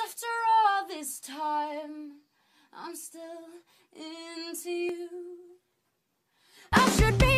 After all this time, I'm still into you. I should be